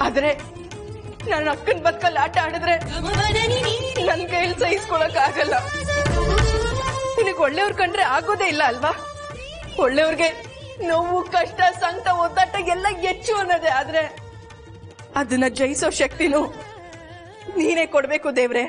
ಆದ್ರೆ ನನ್ನ ಅಕ್ಕನ ಬದುಕಲ್ಲಿ ಆಟ ಆಡಿದ್ರೆ ನನ್ ಕೈಯಲ್ಲಿ ಸಹಿಸ್ಕೊಳಕ್ ಆಗಲ್ಲ. ನಿನಗೆ ಒಳ್ಳೆಯವ್ರು ಕಂಡ್ರೆ ಆಗೋದೇ ಇಲ್ಲ ಅಲ್ವಾ? ಒಳ್ಳೆಯವ್ರಿಗೆ ನೋವು, ಕಷ್ಟ, ಸಂಕಟ, ಒದ್ದಾಟ ಎಲ್ಲ ಹೆಚ್ಚು ಅನ್ನೋದೇ. ಆದ್ರೆ ಅದನ್ನ ಜಯಿಸೋ ಶಕ್ತಿನೂ ನೀನೇ ಕೊಡ್ಬೇಕು ದೇವ್ರೆ.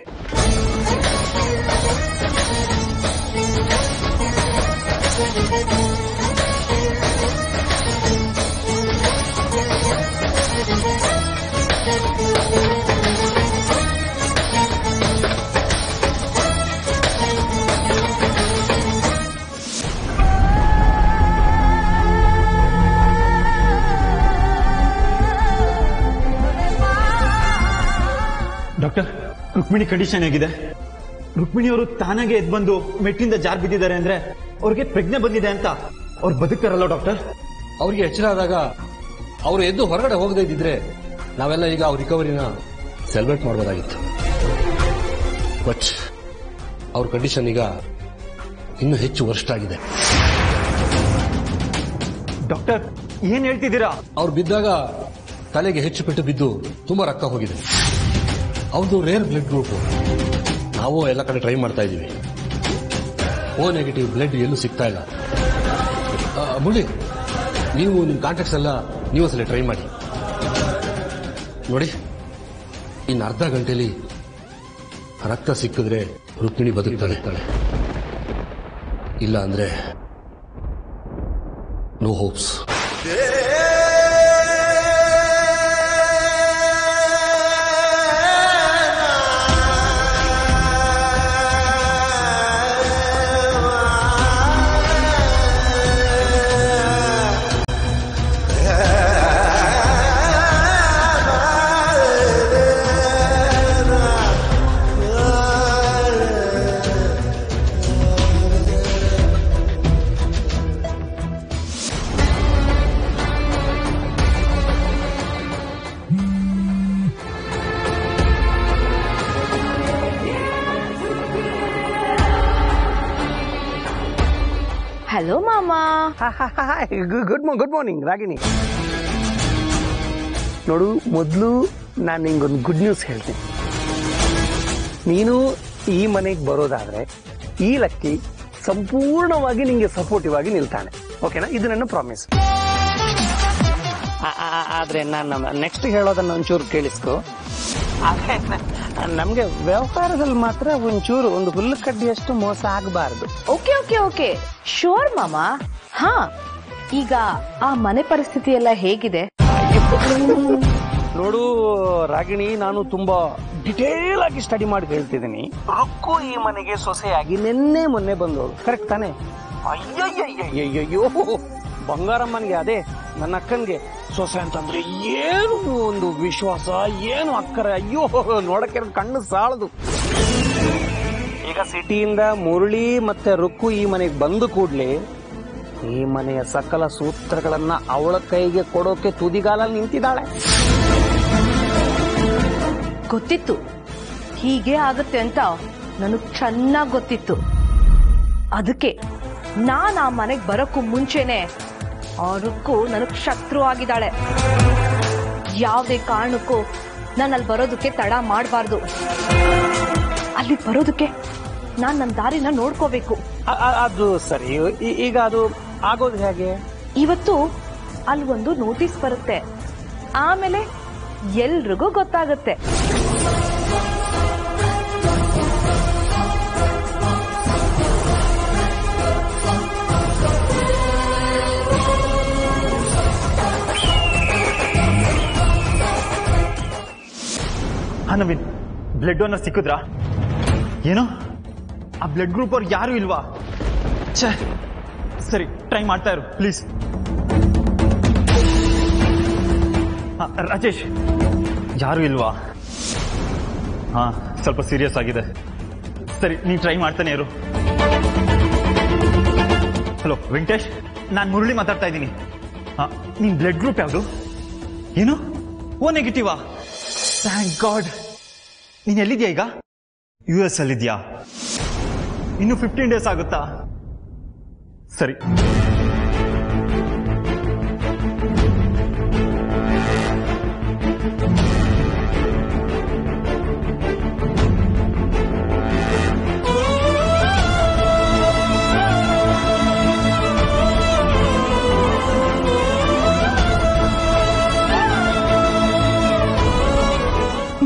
ಡಾಕ್ಟರ್, ರುಕ್ಮಿಣಿ ಕಂಡೀಷನ್ ಹೇಗಿದೆ? ರುಕ್ಮಿಣಿ ಅವರು ತಾನಾಗೆ ಎದ್ದು ಬಂದು ಮೆಟ್ಟಿಂದ ಜಾರ್ ಬಿದ್ದಿದ್ದಾರೆ ಅಂದ್ರೆ ಅವ್ರಿಗೆ ಪ್ರಜ್ಞೆ ಬಂದಿದೆ ಅಂತ ಅವ್ರು ಬದುಕ್ತಾರಲ್ಲ ಡಾಕ್ಟರ್? ಅವ್ರಿಗೆ ಎಚ್ಚರ ಆದಾಗ ಅವರು ಎದ್ದು ಹೊರಗಡೆ ಹೋಗದೇ ಇದ್ದಿದ್ರೆ ನಾವೆಲ್ಲ ಈಗ ಅವ್ರ ರಿಕವರಿನ ಸೆಲೆಬ್ರೇಟ್ ಮಾಡಬಹುದಾಗಿತ್ತು. ಬಟ್ ಅವ್ರ ಕಂಡೀಷನ್ ಈಗ ಇನ್ನೂ ಹೆಚ್ಚು ವರ್ಸ್ಟ್ ಆಗಿದೆ. ಡಾಕ್ಟರ್, ಏನ್ ಹೇಳ್ತಿದ್ದೀರಾ? ಅವ್ರು ಬಿದ್ದಾಗ ತಲೆಗೆ ಹೆಚ್ಚು ಪೆಟ್ಟು ಬಿದ್ದು ತುಂಬಾ ರಕ್ತ ಹೋಗಿದೆ. ಅವ್ರದ್ದು ರೇರ್ ಬ್ಲಡ್ ಗ್ರೂಪ್. ನಾವು ಎಲ್ಲ ಕಡೆ ಟ್ರೈ ಮಾಡ್ತಾ ಇದ್ದೀವಿ. ಓ ನೆಗೆಟಿವ್ ಬ್ಲಡ್ ಎಲ್ಲೂ ಸಿಗ್ತಾ ಇಲ್ಲ. ಮುಳ್ಳಿ, ನೀವು ನಿಮ್ಮ ಕಾಂಟ್ಯಾಕ್ಟ್ಸ್ ಎಲ್ಲ ನೀವು ಒಂದ್ಸಲ ಟ್ರೈ ಮಾಡಿ ನೋಡಿ. ಇನ್ನು ಅರ್ಧ ಗಂಟೆಯಲ್ಲಿ ರಕ್ತ ಸಿಕ್ಕಿದ್ರೆ ರುಕ್ಮಿಣಿ ಬದುಕ್ತಾಳೆ. ಇಲ್ಲ ಅಂದ್ರೆ ನೋ ಹೋಪ್ಸ್. ಹಲೋ ಮಾಮಾ. Good morning Ragini. ನೋಡು, ಮೊದಲು ನಾನು ನಿಂಗೊಂದು ಗುಡ್ ನ್ಯೂಸ್ ಹೇಳ್ತೀನಿ. ನೀನು ಈ ಮನೆಗೆ ಬರೋದಾದ್ರೆ ಈ ಲಕ್ಕಿ ಸಂಪೂರ್ಣವಾಗಿ ನಿಂಗೆ ಸಪೋರ್ಟಿವ್ ಆಗಿ ನಿಲ್ತಾನೆ. ಓಕೆನಾ? ಇದು ನನ್ನ ಪ್ರಾಮಿಸ್. ಆದ್ರೆ ನಾನು ನೆಕ್ಸ್ಟ್ ಹೇಳೋದನ್ನ ಒಂಚೂರು ಕೇಳಿಸ್ಕೊ. ನಮ್ಗೆ ವ್ಯವಹಾರದಲ್ಲಿ ಮಾತ್ರ ಒಂಚೂರು ಒಂದು ಹುಲ್ಲು ಕಡ್ಡಿಯಷ್ಟು ಮೋಸ ಆಗಬಾರದು. ಓಕೆ ಓಕೆ ಓಕೆ, ಶೋರ್ ಮಾಮಾ. ಹಾ, ಈಗ ಆ ಮನೆ ಪರಿಸ್ಥಿತಿ ಎಲ್ಲ ಹೇಗಿದೆ? ನೋಡು ರಾಗಿಣಿ, ನಾನು ತುಂಬಾ ಡಿಟೇಲ್ ಆಗಿ ಸ್ಟಡಿ ಮಾಡಿ ಹೇಳ್ತಿದ್ದೀನಿ. ರುಕ್ಕು ಈ ಮನೆಗೆ ಸೊಸೆಯಾಗಿ ನಿನ್ನೆ ಮೊನ್ನೆ ಬಂದೋಳು, ಕರೆಕ್ಟ್ ತಾನೆ? ಅಯ್ಯಯ್ಯಯ್ಯಯ್ಯೋ, ಬಂಗಾರಮ್ಮನ್ಗೆ, ಅದೇ ನನ್ನ ಅಕ್ಕನ್ಗೆ ಸೊಸೆ ಅಂತಂದ್ರೆ ಏನು ಒಂದು ವಿಶ್ವಾಸ, ಏನು ಅಕ್ಕರೆ. ಅಯ್ಯೋ, ನೋಡಕ್ಕೆ ಕಣ್ಣು ಸಾಲದು. ಈಗ ಸಿಟಿಯಿಂದ ಮುರಳಿ ಮತ್ತೆ ರುಕ್ಕು ಈ ಮನೆಗೆ ಬಂದು ಕೂಡ್ಲೆ ಈ ಮನೆಯ ಸಕಲ ಸೂತ್ರಗಳನ್ನ ಅವಳ ಕೈಗೆ ಕೊಡೋಕೆ ತುದಿಗಾಲಲ್ಲಿ ನಿಂತಿದ್ದಾಳೆ. ಗೊತ್ತಿತ್ತು ಹೀಗೆ ಆಗುತ್ತೆ ಅಂತ, ನನಗ್ ಚೆನ್ನಾಗ್ ಗೊತ್ತಿತ್ತು. ಅದಕ್ಕೆ ನಾನ್ ಆ ಮನೆಗ್ ಬರೋಕ್ಕೂ ಮುಂಚೆನೆ ಆ ರುಕ್ಕು ನನಗ್ ಶತ್ರು ಆಗಿದ್ದಾಳೆ. ಯಾವುದೇ ಕಾರಣಕ್ಕೂ ನಾನು ಅಲ್ಲಿ ಬರೋದಕ್ಕೆ ತಡ ಮಾಡಬಾರ್ದು. ಅಲ್ಲಿ ಬರೋದಕ್ಕೆ ನಾನ್ ನನ್ನ ದಾರಿನ ನೋಡ್ಕೋಬೇಕು. ಅದು ಸರಿ. ಈಗ ಅದು ಆಗೋದು ಹೇಗೆ? ಇವತ್ತು ಅಲ್ಲಿ ಒಂದು ನೋಟಿಸ್ ಬರುತ್ತೆ, ಆಮೇಲೆ ಎಲ್ರಿಗೂ ಗೊತ್ತಾಗುತ್ತೆ. ನವೀನ್, ಬ್ಲಡ್ ಡೋನರ್ ಸಿಕ್ಕಿದ್ರಾ? ಏನು ಆ ಬ್ಲಡ್ ಗ್ರೂಪ್ ಅವ್ರು ಯಾರು ಇಲ್ವಾ? ಛೇ, ಸರಿ, ಟ್ರೈ ಮಾಡ್ತಾ ಇರು ಪ್ಲೀಸ್. ರಾಜೇಶ್, ಯಾರು ಇಲ್ವಾ? ಹಾ, ಸ್ವಲ್ಪ ಸೀರಿಯಸ್ ಆಗಿದೆ. ಸರಿ, ನೀನ್ ಟ್ರೈ ಮಾಡ್ತಾನೆ ಇರು. ಹಲೋ ವೆಂಕಟೇಶ್, ನಾನು ಮುರಳಿ ಮಾತಾಡ್ತಾ ಇದ್ದೀನಿ. ನಿನ್ ಬ್ಲಡ್ ಗ್ರೂಪ್ ಯಾವುದು? ಏನು ಓ ನೆಗೆಟಿವಾ? Thank god. ನೀನ್ ಎಲ್ಲಿದ್ಯಾ ಈಗ? US ಅಲ್ಲಿದ್ಯಾ? ಇನ್ನು 15 ಡೇಸ್ ಆಗುತ್ತಾ? ಸರಿ.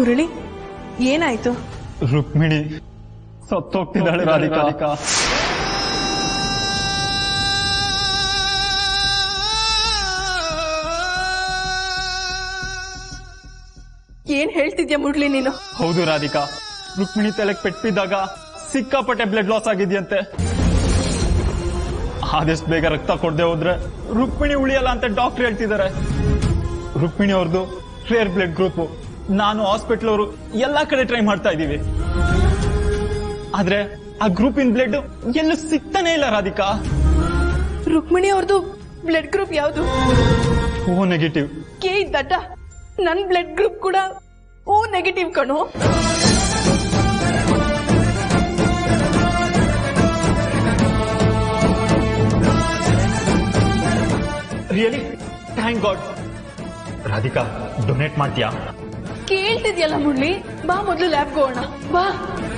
ಮುರಳಿ ಏನಾಯ್ತು? ರುಕ್ಮಿಣಿ ಸತ್ತೋಗ್ತಿದ್ದಾಳೆ ರಾಧಿಕಾ. ಏನ್ ಹೇಳ್ತಿದ್ಯಾ ಮುರಳಿ ನೀನು? ಹೌದು ರಾಧಿಕಾ, ರುಕ್ಮಿಣಿ ತಲೆಗೆ ಪೆಟ್ಟಿದ್ದಾಗ ಸಿಕ್ಕಾಪಟ್ಟೆ ಬ್ಲಡ್ ಲಾಸ್ ಆಗಿದೆಯಂತೆ. ಆದಷ್ಟು ಬೇಗ ರಕ್ತ ಕೊಡದೆ ಹೋದ್ರೆ ರುಕ್ಮಿಣಿ ಉಳಿಯಲ್ಲ ಅಂತ ಡಾಕ್ಟರ್ ಹೇಳ್ತಿದ್ದಾರೆ. ರುಕ್ಮಿಣಿ ಅವ್ರದ್ದು ರೇರ್ ಬ್ಲಡ್ ಗ್ರೂಪ್. ನಾನು ಹಾಸ್ಪಿಟಲ್ ಅವರು ಎಲ್ಲಾ ಕಡೆ ಟ್ರೈ ಮಾಡ್ತಾ ಇದೀವಿ, ಆದ್ರೆ ಆ ಗ್ರೂಪಿನ ಬ್ಲಡ್ ಎಲ್ಲೂ ಸಿಗ್ತಾನೆ ಇಲ್ಲ ರಾಧಿಕಾ. ರುಕ್ಮಿಣಿ ಅವ್ರದ್ದು ಬ್ಲಡ್ ಗ್ರೂಪ್ ಯಾವುದು? O negative. ಕೇ ದಡ್ಡ, ನನ್ ಬ್ಲಡ್ ಗ್ರೂಪ್ ಕೂಡ ಓ ನೆಗೆಟಿವ್ ಕಣೋ. Really thank God. Radhika, donate ಮಾಡ್ತೀಯಾ? ಕೇಳ್ತಿದ್ಯಲ್ಲ ಮುರಳಿ, ಬಾ ಮೊದಲು ಲ್ಯಾಬ್ಗೆ ಹೋಗೋಣ ಬಾ.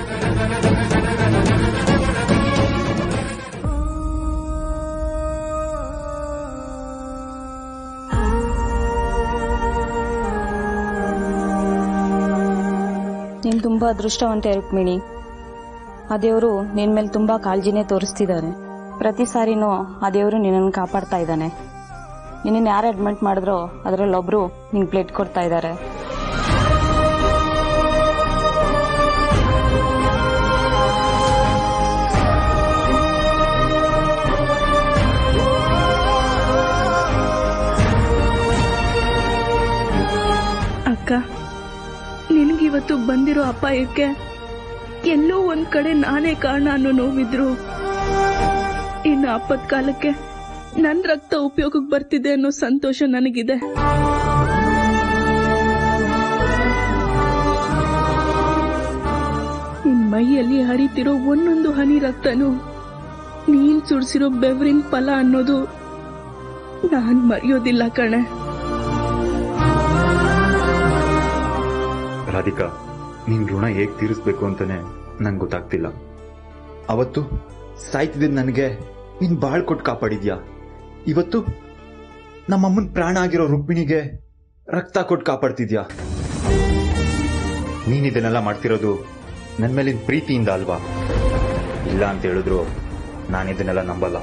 ನೀನು ತುಂಬಾ ಅದೃಷ್ಟವಂತೆ ರುಕ್ಮಿಣಿ. ಆ ದೇವರು ನಿನ್ ಮೇಲೆ ತುಂಬಾ ಕಾಳಜಿನೇ ತೋರಿಸ್ತಿದ್ದಾನೆ. ಪ್ರತಿ ಸಾರಿನೂ ಆ ದೇವರು ನಿನ್ನನ್ನು ಕಾಪಾಡ್ತಾ ಇದ್ದಾನೆ. ನಿನ್ನ ಯಾರು ಅಡ್ಮಿಟ್ ಮಾಡಿದ್ರೋ ಅದರಲ್ಲೊಬ್ರು ನಿಂಗೆ ಬ್ಲಡ್ ಕೊಡ್ತಾ ಇದ್ದಾರೆ. ಅಕ್ಕ, ನಿನ್ಗಿವತ್ತು ಬಂದಿರೋ ಅಪಾಯಕ್ಕೆ ಎಲ್ಲೋ ಒಂದ್ ಕಡೆ ನಾನೇ ಕಾರಣ ಅನ್ನೋ ನೋವಿದ್ರು, ಇನ್ನು ಆಪತ್ಕಾಲಕ್ಕೆ ನನ್ ರಕ್ತ ಉಪಯೋಗಕ್ಕೆ ಬರ್ತಿದೆ ಅನ್ನೋ ಸಂತೋಷ ನನಗಿದೆ. ನಿನ್ ಮೈಯಲ್ಲಿ ಹರಿತಿರೋ ಒಂದೊಂದು ಹನಿ ರಕ್ತನೂ ನೀನ್ ಸುಡ್ಸಿರೋ ಬೆವರಿನ ಫಲ ಅನ್ನೋದು ನಾನ್ ಮರೆಯೋದಿಲ್ಲ ಕಣೆ. ರಾಧಿಕಾ, ನಿನ್ ಋಣ ಹೇಗ್ ತೀರಿಸ್ಬೇಕು ಅಂತಾನೆ ನಂಗೆ ಗೊತ್ತಾಗ್ತಿಲ್ಲ. ಅವತ್ತು ಸಾಯ್ತಿದ್ದ ನನಗೆ ನೀನ್ ಬಾಳ್ ಕೊಟ್ಟು ಕಾಪಾಡಿದ್ಯಾ. ಇವತ್ತು ನಮ್ಮಮ್ಮನ್ ಪ್ರಾಣ ಆಗಿರೋ ರುಕ್ಮಿಣಿಗೆ ರಕ್ತ ಕೊಟ್ಟು ಕಾಪಾಡ್ತಿದ್ಯಾ. ನೀನ್ ಇದನ್ನೆಲ್ಲ ಮಾಡ್ತಿರೋದು ನನ್ ಮೇಲಿನ ಪ್ರೀತಿಯಿಂದ ಅಲ್ವಾ? ಇಲ್ಲ ಅಂತ ಹೇಳಿದ್ರು ನಾನಿದನ್ನೆಲ್ಲ ನಂಬಲ್ಲ.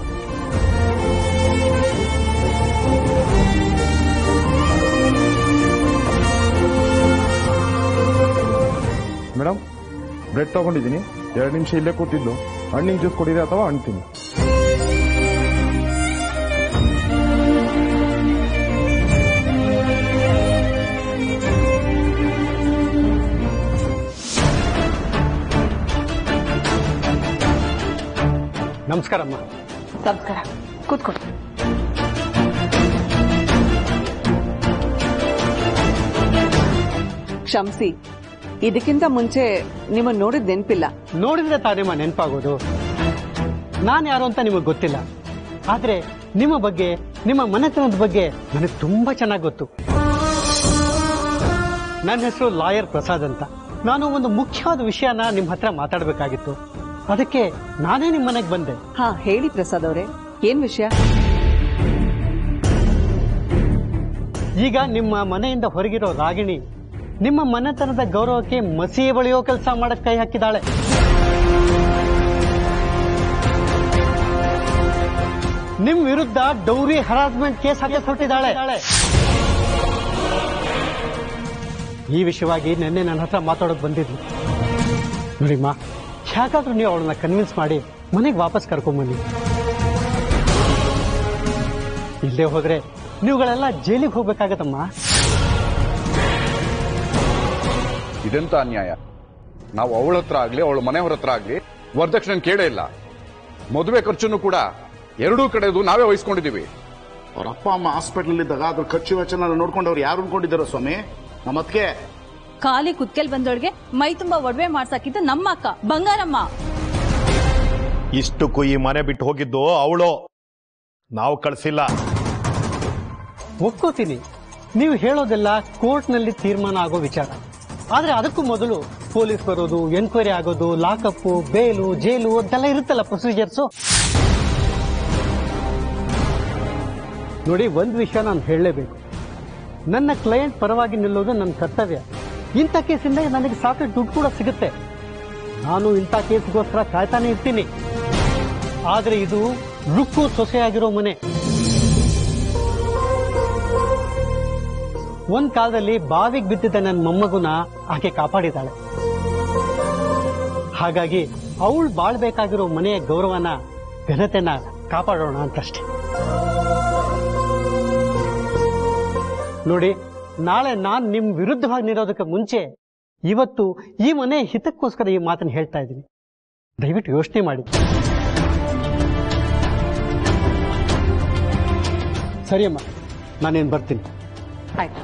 ಮೇಡಮ್, ಬ್ರೆಡ್ ತಗೊಂಡಿದ್ದೀನಿ. 2 ನಿಮಿಷ ಇಲ್ಲೇ ಕೂತಿದ್ದು. ಹಣ್ಣಿನ ಜ್ಯೂಸ್ ಕೊಡಿದೆ ಅಥವಾ ಹಣ್ಣು ತಿನ್ನಿ. ನಮಸ್ಕಾರಮ್ಮ. ನಮಸ್ಕಾರ, ಕೂತ್ಕೊಳ್ಳಿ. ಕ್ಷಮಿಸಿ, ಇದಕ್ಕಿಂತ ಮುಂಚೆ ನಿಮ್ಮನ್ನು ನೋಡಿದ್ ನೆನಪಿಲ್ಲ. ನೋಡಿದ್ರೆ ತಾನೇಮ್ಮ ನೆನಪಾಗೋದು. ನಾನು ಯಾರು ಅಂತ ನಿಮಗೆ ಗೊತ್ತಿಲ್ಲ, ಆದ್ರೆ ನಿಮ್ಮ ಬಗ್ಗೆ, ನಿಮ್ಮ ಮನೆತನದ ಬಗ್ಗೆ ನನಗೆ ತುಂಬಾ ಚೆನ್ನಾಗಿ ಗೊತ್ತು. ನನ್ನ ಹೆಸರು ಲಾಯರ್ ಪ್ರಸಾದ್ ಅಂತ. ನಾನು ಒಂದು ಮುಖ್ಯವಾದ ವಿಷಯನ ನಿಮ್ಮ ಹತ್ರ ಮಾತಾಡಬೇಕಾಗಿತ್ತು. ಅದಕ್ಕೆ ನಾನೇ ನಿಮ್ಮ ಮನೆಗೆ ಬಂದೆ. ಹಾ, ಹೇಳಿ ಪ್ರಸಾದ್ ಅವರೇ, ಏನ್ ವಿಷಯ? ಈಗ ನಿಮ್ಮ ಮನೆಯಿಂದ ಹೊರಗಿರೋ ರಾಗಿಣಿ ನಿಮ್ಮ ಮನೆತನದ ಗೌರವಕ್ಕೆ ಮಸಿಯೇ ಬಳಿಯೋ ಕೆಲಸ ಮಾಡಕ್ ಕೈ ಹಾಕಿದಾಳೆ. ನಿಮ್ ವಿರುದ್ಧ ಡೌರಿ ಹರಾಸ್ಮೆಂಟ್ ಕೇಸ್ ಹಾಕಿ ಹೊರಟಿದ್ದಾಳೆ. ಈ ವಿಷಯವಾಗಿ ನಿನ್ನೆ ನನ್ನ ಹತ್ರ ಮಾತಾಡೋಕೆ ಬಂದಿದ್ಲು. ನೋಡಿಮ್ಮ, ಯಾಕಾದ್ರೂ ನೀವು ಅವಳನ್ನ ಕನ್ವಿನ್ಸ್ ಮಾಡಿ ಮನೆಗೆ ವಾಪಸ್ ಕರ್ಕೊಂಡ್ಬನ್ನಿ. ಇಲ್ಲೇ ಹೋದ್ರೆ ನೀವುಗಳೆಲ್ಲ ಜೈಲಿಗೆ ಹೋಗ್ಬೇಕಾಗತ್ತಮ್ಮ. ಇದೆಂತ ಅನ್ಯಾಯ? ನಾವು ಅವಳ ಹತ್ರ ಆಗ್ಲಿ, ಅವಳ ಮನೆಯವ್ರ ಹತ್ರ ಆಗ್ಲಿ ವರದಕ್ಷಿಣೆ ಕೇಳೇ ಇಲ್ಲ. ಮದುವೆ ಖರ್ಚನ್ನು ಕೂಡ ಎರಡೂ ಕಡೆದು ನಾವೇ ವಹಿಸ್ಕೊಂಡಿದೀವಿ. ಅವ್ರ ಅಪ್ಪ ಅಮ್ಮ ಹಾಸ್ಪಿಟಲ್ ಇದ್ದಾಗ ಅದ್ರ ಖರ್ಚು ವೆಚ್ಚನ ನೋಡ್ಕೊಂಡವ್ರು ಯಾರು ಅನ್ಕೊಂಡಿದ್ದಾರೋ ಸ್ವಾಮಿ? ನಮ್ಮತ್ಗೆ ಖಾಲಿ ಕುತ್ಕೆಲ್ ಬಂದವಳಿಗೆ ಮೈ ತುಂಬಾ ಒಡವೆ ಮಾಡ್ಸಾಕಿದ್ದು ನಮ್ಮ ಅಕ್ಕ ಬಂಗಾರಮ್ಮ. ಇಷ್ಟಕ್ಕೂ ಈ ಮನೆ ಬಿಟ್ಟು ಹೋಗಿದ್ದು ಅವಳು, ನಾವು ಕಳಿಸಿಲ್ಲ. ಒಪ್ಕೋತೀನಿ, ನೀವು ಹೇಳೋದೆಲ್ಲ ಕೋರ್ಟ್ನಲ್ಲಿ ತೀರ್ಮಾನ ಆಗೋ ವಿಚಾರ. ಆದ್ರೆ ಅದಕ್ಕೂ ಮೊದಲು ಪೊಲೀಸ್ ಬರೋದು, ಎನ್ಕ್ವೈರಿ ಆಗೋದು, ಲಾಕಪ್, ಬೇಲು, ಜೈಲು ಅಂತೆಲ್ಲ ಇರುತ್ತಲ್ಲ ಪ್ರೊಸೀಜರ್ಸು. ನೋಡಿ, ಒಂದು ವಿಷಯ ನಾನು ಹೇಳಲೇಬೇಕು. ನನ್ನ ಕ್ಲೈಂಟ್ ಪರವಾಗಿ ನಿಲ್ಲೋದು ನನ್ನ ಕರ್ತವ್ಯ. ಇಂಥ ಕೇಸಿಂದ ನನಗೆ ಸಾಕಷ್ಟು ದುಡ್ಡು ಕೂಡ ಸಿಗುತ್ತೆ. ನಾನು ಇಂಥ ಕೇಸ್ಗೋಸ್ಕರ ಕಾಯ್ತಾನೆ ಇರ್ತೀನಿ. ಆದರೆ ಇದು ರುಕ್ಕು ಸೊಸೆಯಾಗಿರೋ ಮನೆ. ಒಂದ್ ಕಾಲದಲ್ಲಿ ಬಾವಿಗೆ ಬಿದ್ದಿದ್ದ ನನ್ನ ಮೊಮ್ಮಗುನ ಆಕೆ ಕಾಪಾಡಿದಾಳೆ. ಹಾಗಾಗಿ ಅವಳು ಬಾಳ್ಬೇಕಾಗಿರೋ ಮನೆಯ ಗೌರವನ ಘನತೆನ ಕಾಪಾಡೋಣ ಅಂತಷ್ಟೆ. ನೋಡಿ, ನಾಳೆ ನಾನು ನಿಮ್ ವಿರುದ್ಧವಾಗಿ ನಿರೋದಕ್ಕೆ ಮುಂಚೆ ಇವತ್ತು ಈ ಮನೆ ಹಿತಕ್ಕೋಸ್ಕರ ಈ ಮಾತನ್ನು ಹೇಳ್ತಾ ಇದ್ದೀನಿ. ದಯವಿಟ್ಟು ಯೋಚನೆ ಮಾಡಿ. ಸರಿಯಮ್ಮ, ನಾನೇನು ಬರ್ತೀನಿ. ಆಯ್ತು.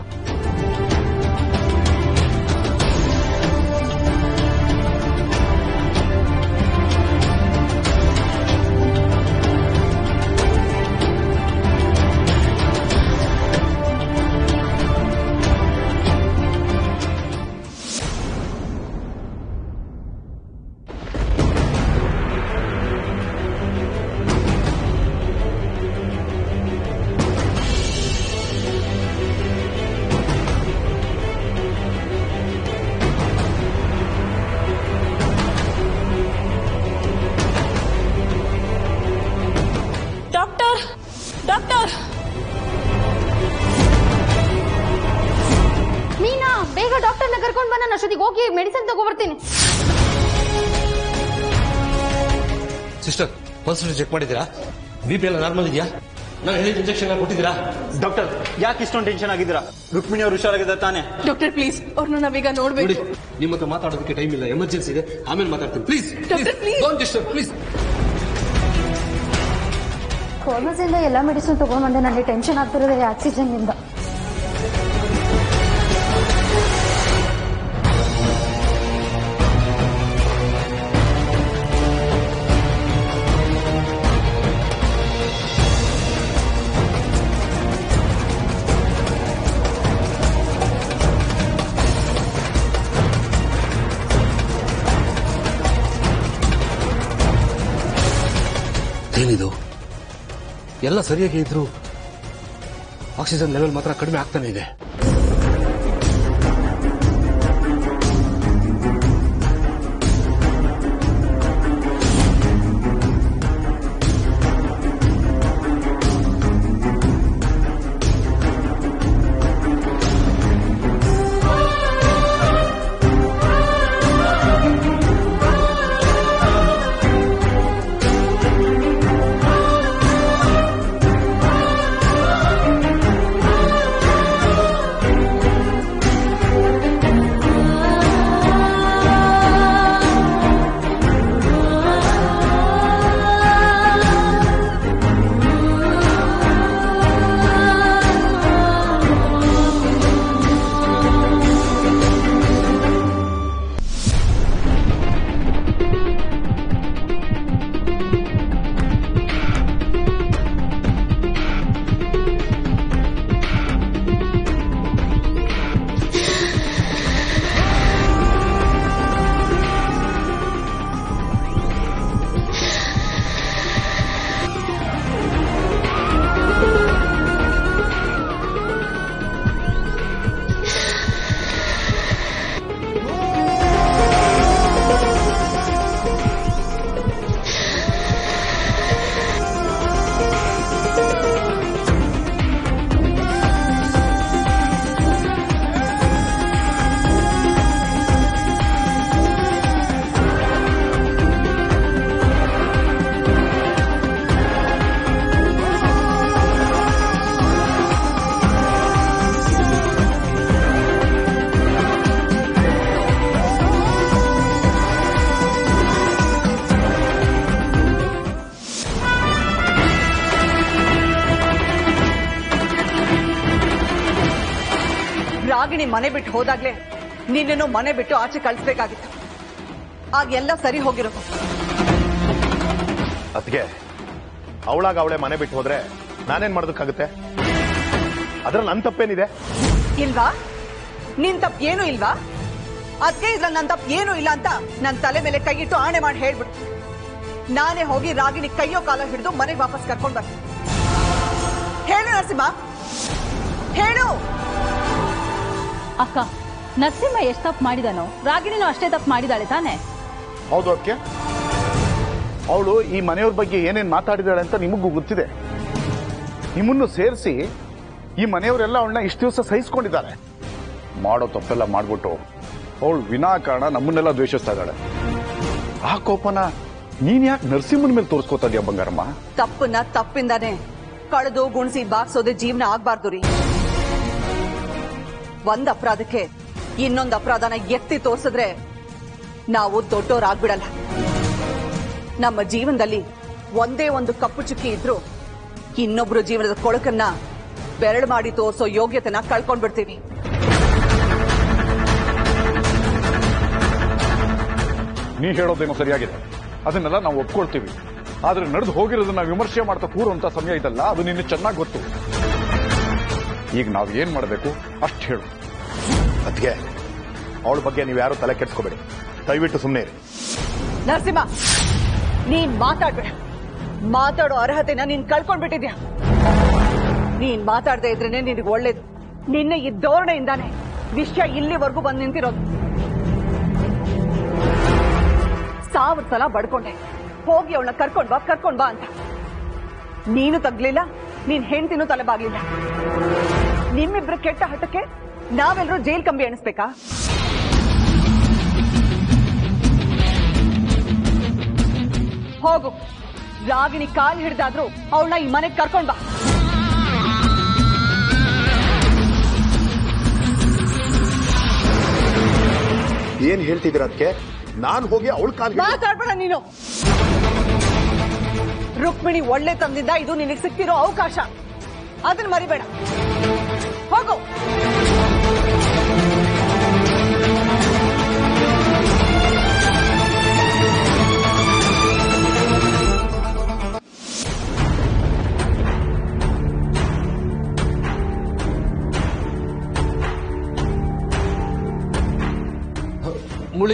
ಡಾಕ್ಟರ್ ಮೀನಾ, ಬೇಗ ಡಾಕ್ಟರ್ನ ಕರ್ಕೊಂಡು ಬನ್ನ. ಅಷ್ಟೊತ್ತಿಗೆ ಹೋಗಿ ಮೆಡಿಸಿನ್ ತಗೋಬರ್ತೀನಿ. ಸಿಸ್ಟರ್, ಪಲ್ಸ್ ಚೆಕ್ ಮಾಡಿದ್ದೀರಾ? BP ಎಲ್ಲ ನಾರ್ಮಲ್ ಇದೆಯಾ? ನಾನು ಹೇಳಿದ ಇಂಜೆಕ್ಷನ್ ಕೊಟ್ಟಿದ್ದೀರಾ? ಡಾಕ್ಟರ್, ಯಾಕೆ ಇಷ್ಟೊಂದು ಟೆನ್ಷನ್ ಆಗಿದ್ದೀರಾ? ರುಕ್ಮಿಣಿ ಅವ್ರು ಹುಷಾರಾಗಿದ್ದಾರೆ ತಾನೆ? ಡಾಕ್ಟರ್ ಪ್ಲೀಸ್, ಅವ್ರನ್ನ ನಾವೀಗ ನೋಡ್ಬೇಕು. ನಿಮ್ಮ ಹತ್ರ ಮಾತಾಡೋದಕ್ಕೆ ಟೈಮ್ ಇಲ್ಲ, ಎಮರ್ಜೆನ್ಸಿ ಇದೆ, ಆಮೇಲೆ ಮಾತಾಡ್ತೀನಿ. Please please. ಫಾರ್ಮಸಿಯಿಂದ ಎಲ್ಲ ಮೆಡಿಸಿನ್ ತಗೊಂಡ್ಬಂದೆ. ನನಗೆ ಟೆನ್ಷನ್ ಆಗ್ತಿರೋದು ಆಕ್ಸಿಜನ್ ಇಂದ. ಏನಿದು? ಎಲ್ಲ ಸರಿಯಾಗಿ ಇದ್ರು ಆಕ್ಸಿಜನ್ ಲೆವೆಲ್ ಮಾತ್ರ ಕಡಿಮೆ ಆಗ್ತಾನೆ ಇದೆ. ರಾಗಿಣಿ ಮನೆ ಬಿಟ್ಟು ಹೋದಾಗ್ಲೇ ನಿನ್ನನ್ನು ಮನೆ ಬಿಟ್ಟು ಆಚೆ ಕಳಿಸ್ಬೇಕಾಗಿತ್ತು. ಆಗ ಎಲ್ಲ ಸರಿ ಹೋಗಿರೋದು. ಅದ್ಗೆ ಅವಳಾಗ ಅವಳೆ ಮನೆ ಬಿಟ್ಟು ಹೋದ್ರೆ ನಾನೇನ್ ಮಾಡೋದಕ್ಕಾಗುತ್ತೆ? ಅದ್ರಲ್ಲಿ ನನ್ ತಪ್ಪೇನಿದೆ? ಇಲ್ವಾ? ನಿನ್ ತಪ್ಪು ಏನೂ ಇಲ್ವಾ? ಅದಕ್ಕೆ ಇದ್ರಲ್ಲಿ ನನ್ ತಪ್ಪು ಏನೂ ಇಲ್ಲ ಅಂತ ನನ್ನ ತಲೆ ಮೇಲೆ ಕೈಯಿಟ್ಟು ಆಣೆ ಮಾಡಿ ಹೇಳ್ಬಿಡು. ನಾನೇ ಹೋಗಿ ರಾಗಿಣಿ ಕೈಯೋ ಕಾಲ ಹಿಡಿದು ಮನೆಗೆ ವಾಪಸ್ ಕರ್ಕೊಂಡು ಬರ್ತೀನಿ. ಹೇಳು ನರಸಿಂಹ, ಹೇಳು. ಅಕ್ಕ, ನರಸಿಂಹ ಎಷ್ಟು ತಪ್ಪು ಮಾಡಿದಾನೋ ರಾಗಿಣಿನೂ ಅಷ್ಟೇ ತಪ್ಪು ಮಾಡಿದಾಳೆ ತಾನೆ? ಹೌದು ಅದಕ್ಕೆ ಅವಳು ಈ ಮನೆಯವ್ರ ಬಗ್ಗೆ ಏನೇನ್ ಮಾತಾಡಿದಾಳೆ ಅಂತ ನಿಮಗೂ ಗೊತ್ತಿದೆ. ನಿಮ್ಮನ್ನು ಸೇರಿಸಿ ಈ ಮನೆಯವರೆಲ್ಲ ಅವಳನ್ನ ಇಷ್ಟು ದಿವಸ ಸಹಿಸ್ಕೊಂಡಿದ್ದಾರೆ. ಮಾಡೋ ತಪ್ಪೆಲ್ಲ ಮಾಡ್ಬಿಟ್ಟು ಅವಳು ವಿನಾಕಾರಣ ನಮ್ಮನ್ನೆಲ್ಲ ದ್ವೇಷಿಸ್ತಾ ಇದ್ದಾಳೆ. ಆ ಕೋಪನ ನೀನ್ ಯಾಕೆ ನರಸಿಂಹನ ಮೇಲೆ ತೋರಿಸ್ಕೋತಾ ಇದೀಯ ಬಂಗಾರಮ್ಮ? ತಪ್ಪನ್ನ ತಪ್ಪಿಂದಾನೆ ಕಳೆದು ಗುಣಿಸಿ ಬಾಗ್ಸೋದೇ ಜೀವನ ಆಗ್ಬಾರ್ದು ರೀ. ಒಂದ್ ಅಪರಾಧಕ್ಕೆ ಇನ್ನೊಂದು ಅಪರಾಧನ ಎತ್ತಿ ತೋರ್ಸಿದ್ರೆ ನಾವು ದೊಡ್ಡೋರಾಗ್ಬಿಡಲ್ಲ. ನಮ್ಮ ಜೀವನದಲ್ಲಿ ಒಂದೇ ಒಂದು ಕಪ್ಪು ಚುಕ್ಕಿ ಇದ್ರು ಇನ್ನೊಬ್ರು ಜೀವನದ ಕೊಳಕನ್ನ ಬೆರಳು ಮಾಡಿ ತೋರಿಸೋ ಯೋಗ್ಯತೆನ ಕಳ್ಕೊಂಡ್ಬಿಡ್ತೀವಿ. ನೀ ಹೇಳೋದೇನೋ ಸರಿಯಾಗಿದೆ, ಅದನ್ನೆಲ್ಲ ನಾವು ಒಪ್ಕೊಳ್ತೀವಿ. ಆದ್ರೆ ನಡೆದು ಹೋಗಿರೋದನ್ನ ವಿಮರ್ಶೆ ಮಾಡ್ತಾ ಕೂರುವಂತ ಸಮಯ ಇದಲ್ಲ, ಅದು ನಿನ್ನ ಚೆನ್ನಾಗಿ ಗೊತ್ತು. ಈಗ ನಾವು ಏನ್ ಮಾಡಬೇಕು ಅಷ್ಟು ಹೇಳು. ಅದಕ್ಕೆ ಅವಳ ಬಗ್ಗೆ ನೀವು ಯಾರು ತಲೆ ಕೆಡ್ಸ್ಕೋಬೇಡಿ, ದಯವಿಟ್ಟು ಸುಮ್ಮನೆ ಇರಿ. ನರಸಿಂಹ, ನೀನ್ ಮಾತಾಡ್ಬೇಡ. ಮಾತಾಡೋ ಅರ್ಹತೆನ ನೀನ್ ಕಳ್ಕೊಂಡ್ಬಿಟ್ಟಿದ್ಯಾ. ನೀನ್ ಮಾತಾಡದೆ ಇದ್ರೇನೆ ನಿನಗೆ ಒಳ್ಳೇದು. ನಿನ್ನೆ ಈ ಧೋರಣೆಯಿಂದಾನೆ ವಿಷಯ ಇಲ್ಲಿವರೆಗೂ ಬಂದು ನಿಂತಿರೋದು. 1000 ಸಲ ಬಡ್ಕೊಂಡೆ, ಹೋಗಿ ಅವಳನ್ನ ಕರ್ಕೊಂಡ್ ಬಾ ಅಂತ. ನೀನು ತಗ್ಲಿಲ್ಲ, ನೀನ್ ಹೆಂಡ್ತಿನೂ ತಲೆಬಾಗ್ಲಿಲ್ಲ. ನಿಮ್ಮಿಬ್ರು ಕೆಟ್ಟ ಹಠಕ್ಕೆ ನಾವೆಲ್ಲರೂ ಜೈಲ್ ಕಂಬಿ ಎಣಿಸ್ಬೇಕಾ? ಹೋಗು, ರಾಗಿಣಿ ಕಾಲ್ ಹಿಡ್ದಾದ್ರು ಅವಳನ್ನ ಈ ಮನೆಗೆ ಕರ್ಕೊಂಡ್ ಬಾ. ಏನ್ ಹೇಳ್ತಿದ್ದೀರ ಅದಕ್ಕೆ? ನಾನು ಹೋಗಿ ಅವಳ ಕಾಲ್ ಮಾತಾಡ್ಬೇಡ ನೀನು. ರುಕ್ಮಿಣಿ ಒಳ್ಳೆ ತಂದಿಂದ ಇದು ನಿನಗೆ ಸಿಕ್ತಿರೋ ಅವಕಾಶ, ಅದನ್ನ ಮರಿಬೇಡ. ಹೋಗು. ಮುಳಿ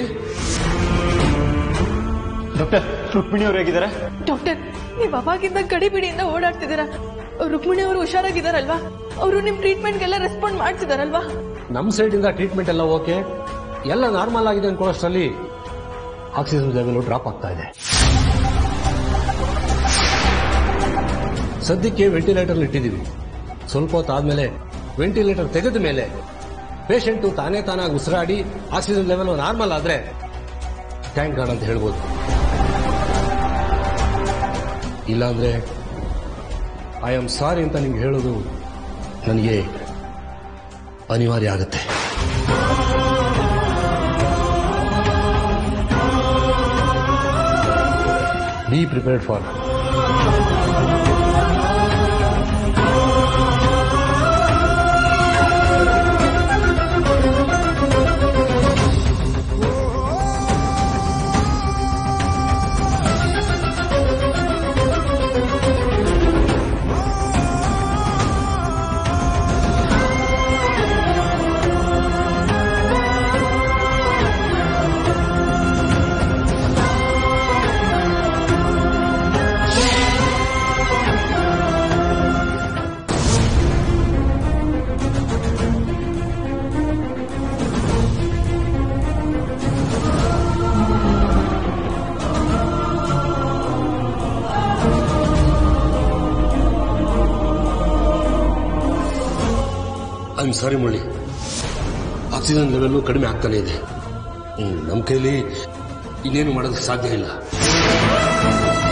ಡಾಕ್ಟರ್, ರುಕ್ಮಿಣಿ ಅವ್ರು ಹೇಗಿದ್ದಾರೆ? ಡಾಕ್ಟರ್, ನೀವ್ ಅವಾಗಿಂದ ಗಡಿಬಿಡಿಯಿಂದ ಓಡಾಡ್ತಿದ್ದೀರಾ. ರುಕ್ಮಿಣಿ ಅವರು ಹುಷಾರಾಗಿದ್ದಾರಲ್ವಾ? ಅವರು ನಿಮ್ ಟ್ರೀಟ್ಮೆಂಟ್ಗೆಲ್ಲ ರೆಸ್ಪಾಂಡ್ ಮಾಡ್ತಿದಾರಲ್ವಾ? ನಮ್ಮ ಸೈಡಿಂದ ಟ್ರೀಟ್ಮೆಂಟ್ ಎಲ್ಲ ಓಕೆ, ಎಲ್ಲ ನಾರ್ಮಲ್ ಆಗಿದೆ ಅನ್ಕೊಳ್ಳೋಷ್ಟರಲ್ಲಿ ಆಕ್ಸಿಜನ್ ಲೆವೆಲ್ ಡ್ರಾಪ್ ಆಗ್ತಾ ಇದೆ. ಸದ್ಯಕ್ಕೆ ವೆಂಟಿಲೇಟರ್ ಇಟ್ಟಿದ್ದೀವಿ. ಸ್ವಲ್ಪ ಹೊತ್ತಾದ್ಮೇಲೆ ವೆಂಟಿಲೇಟರ್ ತೆಗೆದ ಮೇಲೆ ಪೇಷಂಟು ತಾನಾಗಿ ಉಸಿರಾಡಿ ಆಕ್ಸಿಜನ್ ಲೆವೆಲ್ ನಾರ್ಮಲ್ ಆದ್ರೆ ಥ್ಯಾಂಕ್ ಗಾಡ್ ಅಂತ ಹೇಳ್ಬೋದು. ಇಲ್ಲಾಂದ್ರೆ ಐ ಆಮ್ ಸಾರಿ ಅಂತ ನಿಮ್ಗೆ ಹೇಳೋದು ನನಗೆ ಅನಿವಾರ್ಯ ಆಗುತ್ತೆ. Be prepared for. I am sorry Murali, oxygen level ಕಡಿಮೆ ಆಗ್ತಾನೆ ಇದೆ. ನಮ್ಮ ಕೈಲಿ ಇನ್ನೇನು ಮಾಡೋದಕ್ಕೆ ಸಾಧ್ಯ ಇಲ್ಲ.